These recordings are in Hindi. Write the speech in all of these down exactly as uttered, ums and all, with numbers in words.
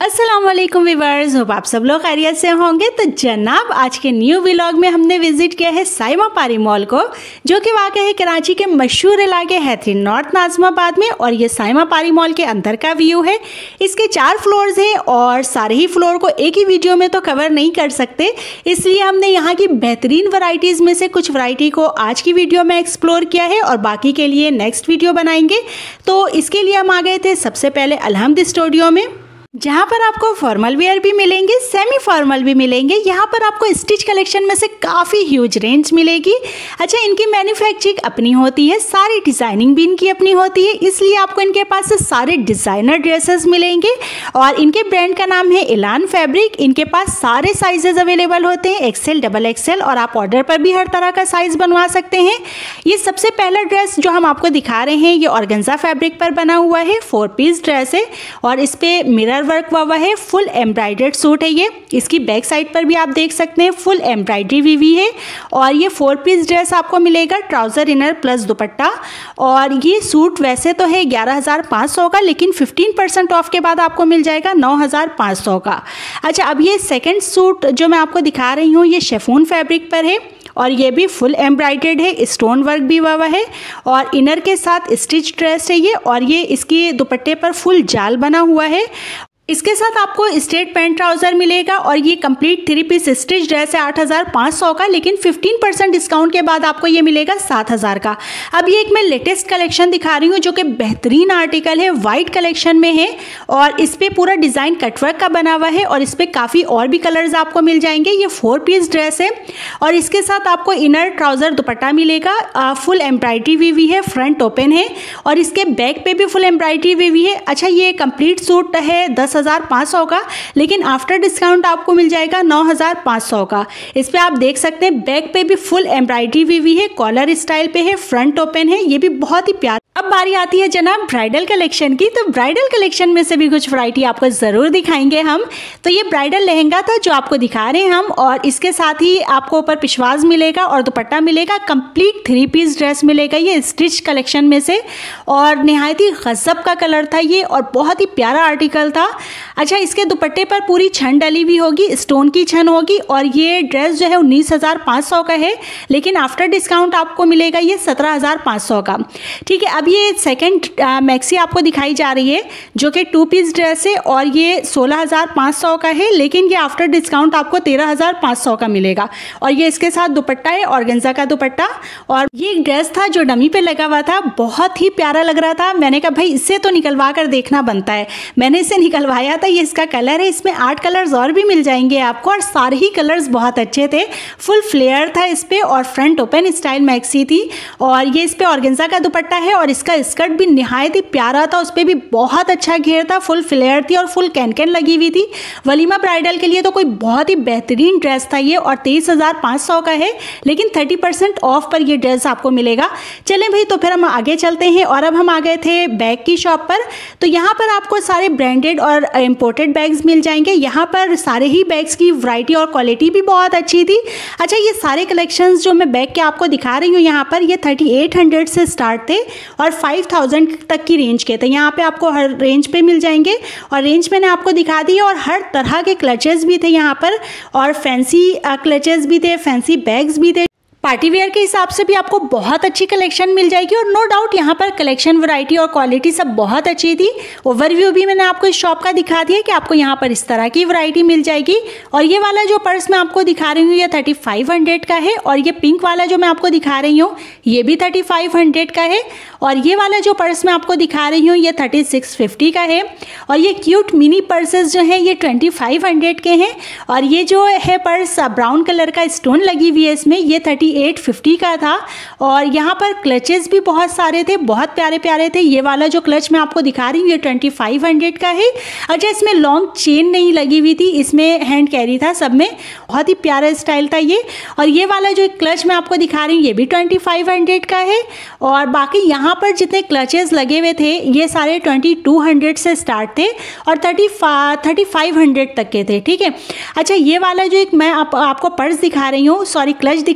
अस्सलाम वालेकुम व्यूअर्स, होप आप सब लोग खैरियत से होंगे। तो जनाब आज के न्यू व्लॉग में हमने विजिट किया है साइमा पारी मॉल को, जो कि वाक़ है कराची के मशहूर इलाके हैथरी नॉर्थ नाज़िमाबाद में। और ये साइमा पारी मॉल के अंदर का व्यू है। इसके चार फ्लोर्स हैं और सारे ही फ्लोर को एक ही वीडियो में तो कवर नहीं कर सकते, इसलिए हमने यहाँ की बेहतरीन वैरायटीज़ में से कुछ वैरायटी को आज की वीडियो में एक्सप्लोर किया है और बाकी के लिए नेक्स्ट वीडियो बनाएंगे। तो इसके लिए हम आ गए थे सबसे पहले अलहमद स्टूडियो में, जहाँ पर आपको फॉर्मल वेयर भी मिलेंगे, सेमी फॉर्मल भी मिलेंगे। यहाँ पर आपको स्टिच कलेक्शन में से काफ़ी ह्यूज रेंज मिलेगी। अच्छा, इनकी मैन्युफैक्चरिंग अपनी होती है, सारी डिज़ाइनिंग भी इनकी अपनी होती है, इसलिए आपको इनके पास से सारे डिज़ाइनर ड्रेसेस मिलेंगे। और इनके ब्रांड का नाम है इलान फैब्रिक। इनके पास सारे साइजेस अवेलेबल होते हैं, एक्सेल, डबल एक्सेल, और आप ऑर्डर पर भी हर तरह का साइज़ बनवा सकते हैं। ये सबसे पहला ड्रेस जो हम आपको दिखा रहे हैं, ये ऑर्गेन्जा फैब्रिक पर बना हुआ है, फोर पीस ड्रेस है और इस पर मिरर वर्क हुआ हुआ है। फुल एम्ब्रॉयडर्ड सूट है ये। इसकी बैक साइड पर भी आप देख सकते हैं फुल एम्ब्रॉयडरी भी हुई है। और ये फोर पीस ड्रेस आपको मिलेगा, ट्राउज़र इनर प्लस दुपट्टा। और ये सूट वैसे तो है ग्यारह हज़ार पाँच सौ का, लेकिन फिफ्टीन परसेंट ऑफ के बाद आपको मिल जाएगा नौ हज़ार पाँच सौ का। अच्छा, अब ये सेकेंड सूट जो मैं आपको दिखा रही हूँ, ये शेफून फैब्रिक पर है और ये भी फुल एम्ब्रॉयडर्ड है, स्टोन वर्क भी हुआ है और इनर के साथ स्टिच ड्रेस है ये। और ये इसके दुपट्टे पर फुल जाल बना हुआ है। इसके साथ आपको स्ट्रेट पैंट ट्राउज़र मिलेगा और ये complete three piece stitch dress है आठ हज़ार पाँच सौ का, लेकिन फिफ्टीन परसेंट डिस्काउंट के बाद आपको ये मिलेगा सात हज़ार का। अब ये एक मैं लेटेस्ट कलेक्शन दिखा रही हूँ जो कि बेहतरीन आर्टिकल है, वाइट कलेक्शन में है और इस पर पूरा डिज़ाइन कटवर्क का बना हुआ है और इस पर काफ़ी और भी कलर्स आपको मिल जाएंगे। ये फोर पीस ड्रेस है और इसके साथ आपको इनर ट्राउज़र दुपट्टा मिलेगा। फुल एम्ब्रॉयडरी भी हुई है, फ्रंट ओपन है और इसके बैक पे भी फुल एम्ब्रॉयडरी भी हुई है। अच्छा, ये कंप्लीट सूट है दस हज़ार पाँच सौ का, लेकिन आफ्टर डिस्काउंट आपको मिल जाएगा नौ हज़ार पाँच सौ का। इस पे आप देख सकते हैं बैक पे भी फुल एम्ब्रॉयडरी भी हुई है, कॉलर स्टाइल पे है, फ्रंट ओपन है, ये भी बहुत ही प्यारा। अब बारी आती है जनाब ब्राइडल कलेक्शन की। तो ब्राइडल कलेक्शन में से भी कुछ वैरायटी आपको ज़रूर दिखाएंगे हम। तो ये ब्राइडल लहंगा था जो आपको दिखा रहे हैं हम, और इसके साथ ही आपको ऊपर पिशवाज मिलेगा और दुपट्टा मिलेगा। कंप्लीट थ्री पीस ड्रेस मिलेगा ये स्टिच कलेक्शन में से, और नहायत ही गज़ब का कलर था ये और बहुत ही प्यारा आर्टिकल था। अच्छा, इसके दुपट्टे पर पूरी छन डली हुई होगी, स्टोन की छन होगी और ये ड्रेस जो है उन्नीस हज़ार पाँच सौ का है, लेकिन आफ्टर डिस्काउंट आपको मिलेगा ये सत्रह हज़ार पाँच सौ का। ठीक है, अब ये सेकंड मैक्सी आपको दिखाई जा रही है जो कि टू पीस ड्रेस है और ये सोलह हज़ार पाँच सौ का है, लेकिन ये आफ्टर डिस्काउंट आपको तेरह हज़ार पाँच सौ का मिलेगा। और ये इसके साथ दुपट्टा है, ऑर्गेन्जा का दुपट्टा। और ये एक ड्रेस था जो डमी पे लगा हुआ था, बहुत ही प्यारा लग रहा था। मैंने कहा भाई इससे तो निकलवा कर देखना बनता है। मैंने इसे निकलवाया था, ये इसका कलर है। इसमें आठ कलर्स और भी मिल जाएंगे आपको और सारे ही कलर्स बहुत अच्छे थे। फुल फ्लेयर था इस पर और फ्रंट ओपन स्टाइल मैक्सी थी और ये इस पर ऑर्गेन्जा का दुपट्टा है और इसका स्कर्ट भी निहायत ही प्यारा था, उस पर भी बहुत अच्छा घेर था, फुल फ्लेयर थी और फुल कैनकैन लगी हुई थी। वलीमा ब्राइडल के लिए तो कोई बहुत ही बेहतरीन ड्रेस था ये और तेईस हज़ार पाँच सौ का है, लेकिन थर्टी परसेंट ऑफ पर ये ड्रेस आपको मिलेगा। चलें भाई, तो फिर हम आगे चलते हैं और अब हम आ गए थे बैग की शॉप पर। तो यहाँ पर आपको सारे ब्रांडेड और इम्पोर्टेड बैग्स मिल जाएंगे। यहाँ पर सारे ही बैग्स की वैरायटी और क्वालिटी भी बहुत अच्छी थी। अच्छा, ये सारे कलेक्शंस जो मैं बैग के आपको दिखा रही हूँ यहाँ पर, ये थर्टी एट हंड्रेड से स्टार्ट थे और फाइव थाउजेंड तक की रेंज के थे। यहाँ पे आपको हर रेंज पे मिल जाएंगे और रेंज मैंने आपको दिखा दी और हर तरह के क्लचेस भी थे यहाँ पर और फैंसी क्लचेस भी थे, फैंसी बैग्स भी थे। पार्टी वेयर के हिसाब से भी आपको बहुत अच्छी कलेक्शन मिल जाएगी और नो डाउट यहाँ पर कलेक्शन, वैरायटी और क्वालिटी सब बहुत अच्छी थी। ओवरव्यू भी मैंने आपको इस शॉप का दिखा दिया कि आपको यहाँ पर इस तरह की वैरायटी मिल जाएगी। और ये वाला जो पर्स मैं आपको दिखा रही हूँ ये थर्टी फाइव हंड्रेड का है और ये पिंक वाला जो मैं आपको दिखा रही हूँ ये भी थर्टी फाइव हंड्रेड का है और ये वाला जो पर्स मैं आपको दिखा रही हूँ ये थर्टी सिक्स फिफ्टी का है और ये क्यूट मिनी पर्सेस जो हैं ये ट्वेंटी फाइव हंड्रेड के हैं और ये जो है पर्स ब्राउन कलर का स्टोन लगी हुई है इसमें, ये थर्टी एट फिफ्टी का था। और यहाँ पर क्लचेस भी बहुत सारे थे, बहुत प्यारे प्यारे थे। ये वाला जो क्लच मैं आपको दिखा रही हूँ ये ट्वेंटी फाइव हंड्रेड का है। अच्छा, इसमें लॉन्ग चेन नहीं लगी हुई थी, इसमें हैंड कैरी था सब में, बहुत ही प्यारा स्टाइल था ये। और ये वाला जो क्लच मैं आपको दिखा रही हूँ ये भी ट्वेंटी फाइव हंड्रेड का है और बाकी यहाँ पर जितने क्लचेस लगे हुए थे ये सारे ट्वेंटी टू हंड्रेड से स्टार्ट थे और थर्टी थर्टी फाइव हंड्रेड तक के थे। ठीक है, अच्छा, ये वाला जो एक मैं आप, आपको पर्स दिखा रही हूँ, सॉरी क्लच दिखा रही हूँ, ये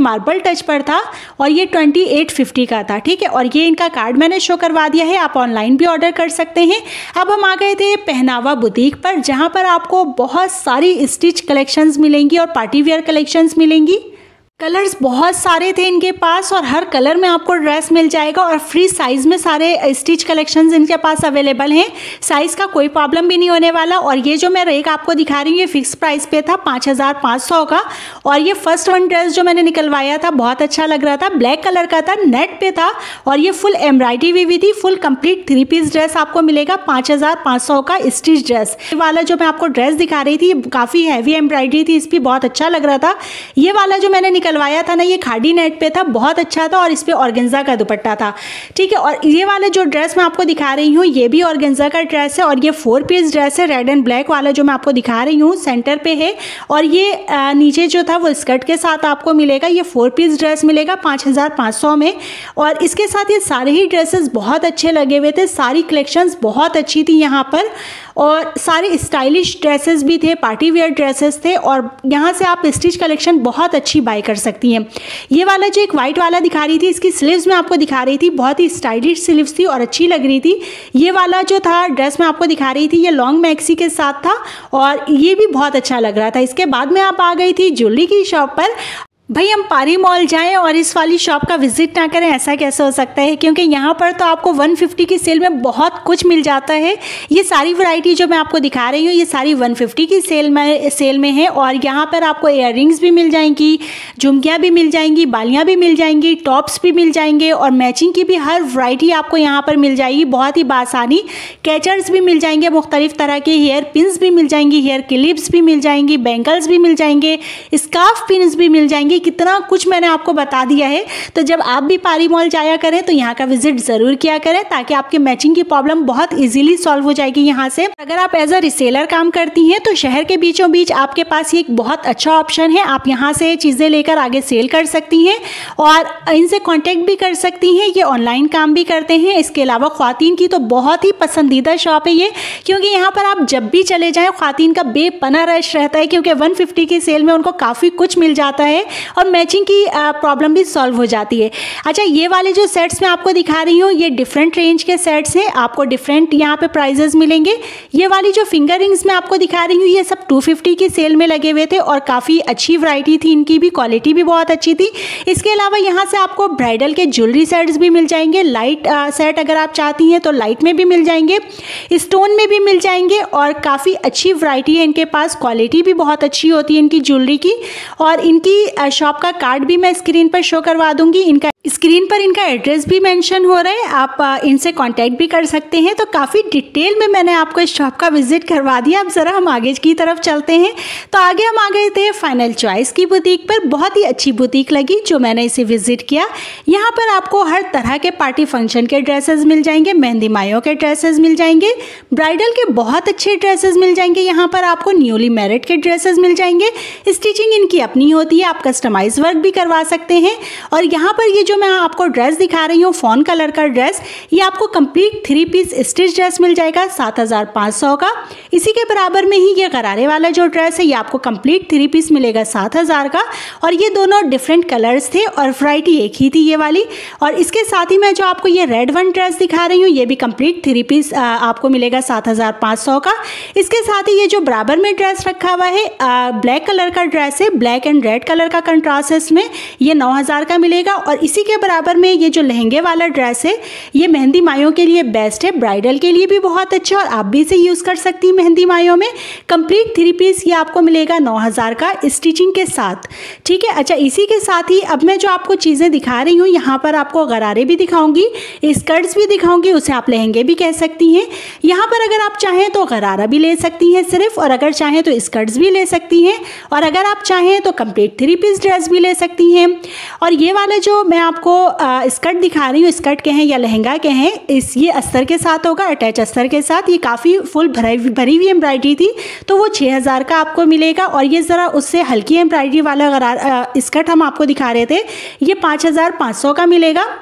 मार्बल टच पर था और ये ट्वेंटी एट फिफ्टी का था, ठीक है। और ये इनका कार्ड मैंने शो करवा दिया है, आप ऑनलाइन भी ऑर्डर कर सकते हैं। अब हम आ गए थे पहनावा बुटीक पर, जहाँ पर आपको बहुत सारी स्टिच कलेक्शंस मिलेंगी और पार्टी वेयर कलेक्शंस मिलेंगी। कलर्स बहुत सारे थे इनके पास और हर कलर में आपको ड्रेस मिल जाएगा और फ्री साइज़ में सारे स्टिच कलेक्शंस इनके पास अवेलेबल हैं। साइज़ का कोई प्रॉब्लम भी नहीं होने वाला। और ये जो मैं रेक आपको दिखा रही हूँ ये फिक्स प्राइस पे था पाँच हज़ार पाँच सौ का। और ये फर्स्ट वन ड्रेस जो मैंने निकलवाया था बहुत अच्छा लग रहा था, ब्लैक कलर का था, नेट पे था और ये फुल एम्ब्रॉयडरी भी हुई थी। Full complete three piece dress आपको मिलेगा पाँच हज़ार पाँच सौ का स्टिच ड्रेस। ये वाला जो मैं आपको ड्रेस दिखा रही थी काफ़ी हैवी एम्ब्रॉयडरी थी, इस पर बहुत अच्छा लग रहा था। ये वाला जो मैंने निकलवाया था ना ये खादी नेट पे था, बहुत अच्छा था और इस पे ऑर्गेन्जा का दुपट्टा था, ठीक है। और ये वाला जो ड्रेस मैं आपको दिखा रही हूँ ये भी ऑर्गेन्जा का ड्रेस है और ये फोर पीस ड्रेस है। रेड एंड ब्लैक वाला जो मैं आपको दिखा रही हूँ सेंटर पे है और ये नीचे जो था वो स्कर्ट के साथ आपको मिलेगा। ये फोर पीस ड्रेस मिलेगा पाँच हज़ार पाँच सौ में और इसके साथ ये सारे ही ड्रेसेस बहुत अच्छे लगे हुए थे। सारी कलेक्शंस बहुत अच्छी थी यहाँ पर और सारे स्टाइलिश ड्रेसेस भी थे, पार्टी वेयर ड्रेसेस थे और यहाँ से आप स्टिच कलेक्शन बहुत अच्छी बाय कर सकती हैं। ये वाला जो एक वाइट वाला दिखा रही थी इसकी स्लीव्स में आपको दिखा रही थी, बहुत ही स्टाइलिश स्लीव्स थी और अच्छी लग रही थी। ये वाला जो था ड्रेस मैं आपको दिखा रही थी ये लॉन्ग मैक्सी के साथ था और ये भी बहुत अच्छा लग रहा था। इसके बाद में आप आ गई थी ज्वेलरी की शॉप पर। भाई हम पारी मॉल जाएं और इस वाली शॉप का विजिट ना करें, ऐसा कैसे हो सकता है, क्योंकि यहाँ पर तो आपको वन फिफ्टी की सेल में बहुत कुछ मिल जाता है। ये सारी वैरायटी जो मैं आपको दिखा रही हूँ ये सारी वन फिफ्टी की सेल में सेल में है और यहाँ पर आपको इयररिंग्स भी मिल जाएंगी, झुमकियाँ भी मिल जाएंगी, बालियाँ भी मिल जाएंगी, टॉप्स भी मिल जाएंगे और मैचिंग की भी हर वैरायटी आपको यहाँ पर मिल जाएगी बहुत ही बासानी। कैचर्स भी मिल जाएंगे, मुख्तलिफ तरह के हेयर पिन्स भी मिल जाएंगी, हेयर क्लिप्स भी मिल जाएंगी, बैंगल्स भी मिल जाएंगे, स्कार्फ पिन्स भी मिल जाएंगे। कितना कुछ मैंने आपको बता दिया है। तो जब आप भी पारी मॉल जाया करें तो यहाँ का विजिट ज़रूर किया करें ताकि आपके मैचिंग की प्रॉब्लम बहुत इजीली सॉल्व हो जाएगी यहाँ से। अगर आप एज अ रिसेलर काम करती हैं तो शहर के बीचों बीच आपके पास ये एक बहुत अच्छा ऑप्शन है। आप यहाँ से चीज़ें लेकर आगे सेल कर सकती हैं और इनसे कॉन्टेक्ट भी कर सकती हैं। ये ऑनलाइन काम भी करते हैं। इसके अलावा ख्वातीन की तो बहुत ही पसंदीदा शॉप है ये, क्योंकि यहाँ पर आप जब भी चले जाएँ ख्वातीन का बेपना रश रहता है, क्योंकि वन फिफ्टी की सेल में उनको काफ़ी कुछ मिल जाता है और मैचिंग की प्रॉब्लम भी सॉल्व हो जाती है। अच्छा, ये वाले जो सेट्स मैं आपको दिखा रही हूँ ये डिफरेंट रेंज के सेट्स हैं, आपको डिफरेंट यहाँ पे प्राइजेस मिलेंगे। ये वाली जो फिंगर रिंग्स मैं आपको दिखा रही हूँ ये सब टू फिफ्टी की सेल में लगे हुए थे और काफ़ी अच्छी वैरायटी थी, इनकी भी क्वालिटी भी बहुत अच्छी थी। इसके अलावा यहाँ से आपको ब्राइडल के ज्वेलरी सेट्स भी मिल जाएंगे। लाइट सेट अगर आप चाहती हैं तो लाइट में भी मिल जाएंगे, स्टोन में भी मिल जाएंगे और काफ़ी अच्छी वैरायटी है इनके पास। क्वालिटी भी बहुत अच्छी होती है इनकी ज्वेलरी की और इनकी शॉप का कार्ड भी मैं स्क्रीन पर शो करवा दूंगी। इनका स्क्रीन पर इनका एड्रेस भी मेंशन हो रहा है, आप इनसे कांटेक्ट भी कर सकते हैं। तो काफ़ी डिटेल में मैंने आपको इस शॉप का विजिट करवा दिया। अब ज़रा हम आगे की तरफ चलते हैं। तो आगे हम आ गए थे फाइनल चॉइस की बुटीक पर। बहुत ही अच्छी बुटीक लगी जो मैंने इसे विजिट किया। यहाँ पर आपको हर तरह के पार्टी फंक्शन के ड्रेसेस मिल जाएंगे, मेहंदी मायों के ड्रेसेस मिल जाएंगे, ब्राइडल के बहुत अच्छे ड्रेसेस मिल जाएंगे। यहाँ पर आपको न्यूली मैरिड के ड्रेसेस मिल जाएंगे। स्टिचिंग इनकी अपनी होती है, आप कस्टमाइज वर्क भी करवा सकते हैं। और यहाँ पर ये जो मैं आपको ड्रेस दिखा रही हूँ फॉन कलर का ड्रेस, ये आपको complete three piece stitch dress मिल जाएगा सात हज़ार पाँच सौ का। इसी के बराबर में ही ये गरारे वाला जो ड्रेस है ये आपको कंप्लीट थ्री पीस मिलेगा सात हज़ार का। और ये दोनों डिफरेंट कलर्स थे और वैरायटी एक ही थी ये वाली। और इसके साथ ही मैं जो आपको ये रेड वन ड्रेस दिखा रही हूँ ये भी कंप्लीट थ्री पीस आपको मिलेगा सात हज़ार पाँच सौ का। इसके साथ ही ये जो बराबर में ड्रेस रखा हुआ है ब्लैक कलर का ड्रेस है, ब्लैक एंड रेड कलर का कंट्रास्ट है इसमें, ये नौ हज़ार का मिलेगा। और इसी के बराबर में ये जो लहंगे वाला ड्रेस है ये मेहंदी मायों के लिए बेस्ट है, ब्राइडल के लिए भी बहुत अच्छा और आप भी इसे यूज़ कर सकती हैं मेहंदी मायों में। कंप्लीट थ्री पीस ये आपको मिलेगा नौ हज़ार का स्टिचिंग के साथ, ठीक है। अच्छा, इसी के साथ ही अब मैं जो आपको चीज़ें दिखा रही हूँ यहाँ पर आपको गरारे भी दिखाऊंगी, स्कर्ट्स भी दिखाऊंगी, उसे आप लहंगे भी कह सकती हैं। यहाँ पर अगर आप चाहें तो गरारा भी ले सकती हैं सिर्फ, और अगर चाहें तो स्कर्ट्स भी ले सकती हैं, और अगर आप चाहें तो कंप्लीट थ्री पीस ड्रेस भी ले सकती हैं। और ये वाला जो मैं आपको आ, स्कर्ट दिखा रही हूँ, स्कर्ट कहें या लहंगा कहें, इस ये अस्तर के साथ होगा, अटैच अस्तर के साथ। ये काफ़ी फुल भरी भरी हुई एम्ब्रॉयडरी थी तो वो छः हज़ार का आपको मिलेगा। और ये ज़रा उससे हल्की एम्ब्रॉयडरी वाला गरारा स्कर्ट हम आपको दिखा रहे थे ये पाँच हज़ार पाँच सौ का मिलेगा।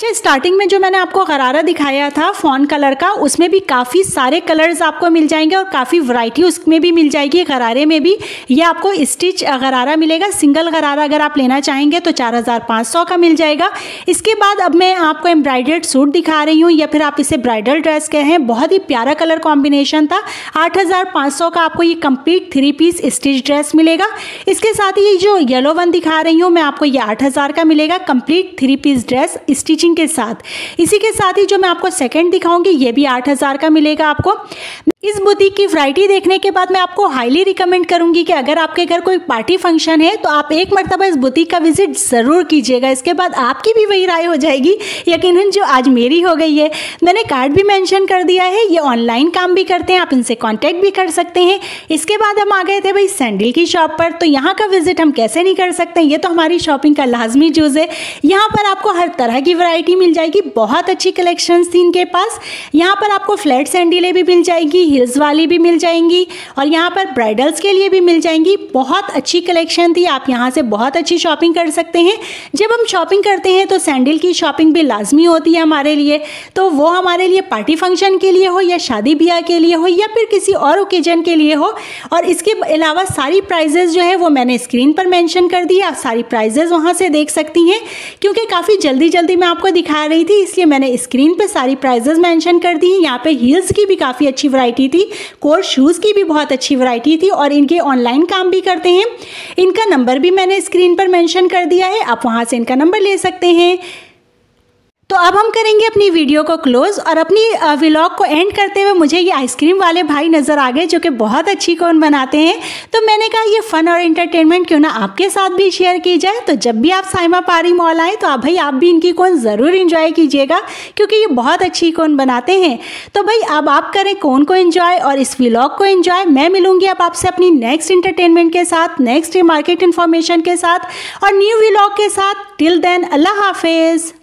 अच्छा, स्टार्टिंग में जो मैंने आपको गरारा दिखाया था फॉन कलर का, उसमें भी काफ़ी सारे कलर्स आपको मिल जाएंगे और काफ़ी वैरायटी उसमें भी मिल जाएगी। गरारे में भी ये आपको स्टिच गरारा मिलेगा। सिंगल गरारा अगर आप लेना चाहेंगे तो चार हज़ार पाँच सौ का मिल जाएगा। इसके बाद अब मैं आपको एम्ब्रॉयडर्ड सूट दिखा रही हूँ, या फिर आप इसे ब्राइडल ड्रेस कहें। बहुत ही प्यारा कलर कॉम्बिनेशन था। आठ हज़ार पाँच सौ का आपको ये complete three piece stitch dress मिलेगा। इसके साथ ही जो येलो वन दिखा रही हूँ मैं आपको, ये आठ हज़ार का मिलेगा complete three piece dress stitching के साथ। इसी के साथ ही जो मैं आपको सेकंड दिखाऊंगी ये भी आठ हज़ार का मिलेगा आपको। इस बुटीक की वैरायटी देखने के बाद मैं आपको हाईली रिकमेंड करूंगी कि अगर आपके घर कोई पार्टी फंक्शन है तो आप एक मर्तबा इस बुटीक का विजिट ज़रूर कीजिएगा। इसके बाद आपकी भी वही राय हो जाएगी यकीनन जो आज मेरी हो गई है। मैंने कार्ड भी मेंशन कर दिया है, ये ऑनलाइन काम भी करते हैं, आप इनसे कॉन्टैक्ट भी कर सकते हैं। इसके बाद हम आ गए थे भाई सैंडल की शॉप पर। तो यहाँ का विजिट हम कैसे नहीं कर सकते, ये तो हमारी शॉपिंग का लाजमी जुज़ है। यहाँ पर आपको हर तरह की वैरायटी मिल जाएगी। बहुत अच्छी कलेक्शन थी इनके पास। यहाँ पर आपको फ्लैट सैंडलें भी मिल जाएंगी, हिल्स वाली भी मिल जाएंगी, और यहाँ पर ब्राइडल्स के लिए भी मिल जाएंगी। बहुत अच्छी कलेक्शन थी, आप यहाँ से बहुत अच्छी शॉपिंग कर सकते हैं। जब हम शॉपिंग करते हैं तो सैंडल की शॉपिंग भी लाजमी होती है हमारे लिए, तो वो हमारे लिए पार्टी फंक्शन के लिए हो या शादी ब्याह के लिए हो या फिर किसी और ओकेजन के लिए हो। और इसके अलावा सारी प्राइजेस जो है वो मैंने स्क्रीन पर मेंशन कर दी, आप सारी प्राइजेस वहाँ से देख सकती हैं। क्योंकि काफ़ी जल्दी जल्दी मैं आपको दिखा रही थी इसलिए मैंने स्क्रीन पर सारी प्राइजेस मेंशन कर दी हैं। यहाँ पे हील्स की भी काफ़ी अच्छी वैरायटी थी, कोर्स शूज़ की भी बहुत अच्छी वैरायटी थी, और इनके ऑनलाइन काम भी करते हैं। इनका नंबर भी मैंने स्क्रीन पर मेंशन कर दिया है, आप वहाँ से इनका नंबर ले सकते हैं। तो अब हम करेंगे अपनी वीडियो को क्लोज, और अपनी व्लॉग को एंड करते हुए मुझे ये आइसक्रीम वाले भाई नज़र आ गए जो कि बहुत अच्छी कोन बनाते हैं। तो मैंने कहा ये फ़न और एंटरटेनमेंट क्यों ना आपके साथ भी शेयर की जाए। तो जब भी आप साइमा पारी मॉल आए तो आप भाई आप भी इनकी कोन ज़रूर इंजॉय कीजिएगा, क्योंकि ये बहुत अच्छी कोन बनाते हैं। तो भाई अब आप करें कोन को एंजॉय और इस व्लॉग को एंजॉय। मैं मिलूंगी अब आपसे अपनी नेक्स्ट एंटरटेनमेंट के साथ, नेक्स्ट मार्केट इन्फॉर्मेशन के साथ और न्यू व्लॉग के साथ। टिल देन अल्लाह हाफिज़।